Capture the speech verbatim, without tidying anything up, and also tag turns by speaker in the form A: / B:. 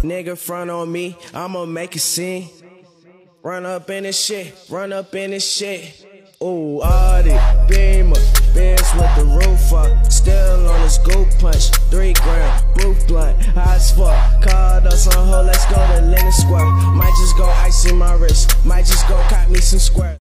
A: nigga front on me, I'ma make a scene. Run up in this shit, run up in this shit. Ooh, Audi, Beamer, Benz with the roof up. Still on this goop punch, three grand, roof blunt, hot as fuck. Called us on hoe, let's go to Lennon Square. Might just go ice in my wrist, might just go cop me some square.